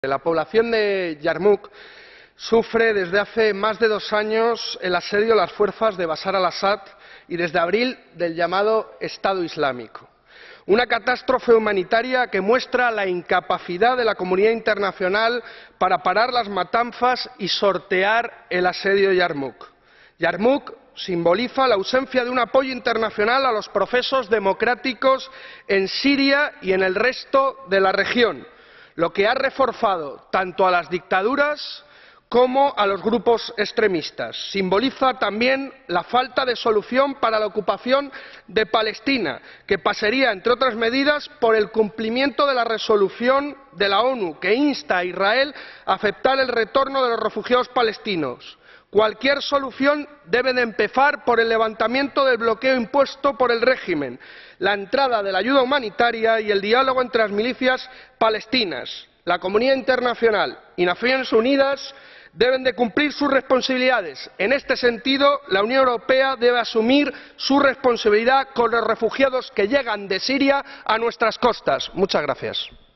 La población de Yarmuk sufre desde hace más de 2 años el asedio de las fuerzas de Bashar al-Asad y desde abril del llamado Estado Islámico. Una catástrofe humanitaria que muestra la incapacidad de la comunidad internacional para parar las matanzas y sortear el asedio de Yarmuk. Yarmuk simboliza la ausencia de un apoyo internacional a los procesos democráticos en Siria y en el resto de la región, lo que ha reforzado tanto a las dictaduras como a los grupos extremistas. Simboliza también la falta de solución para la ocupación de Palestina, que pasaría, entre otras medidas, por el cumplimiento de la resolución de la ONU, que insta a Israel a aceptar el retorno de los refugiados palestinos. Cualquier solución debe de empezar por el levantamiento del bloqueo impuesto por el régimen, la entrada de la ayuda humanitaria y el diálogo entre las milicias palestinas. La comunidad internacional y Naciones Unidas deben de cumplir sus responsabilidades. En este sentido, la Unión Europea debe asumir su responsabilidad con los refugiados que llegan de Siria a nuestras costas. Muchas gracias.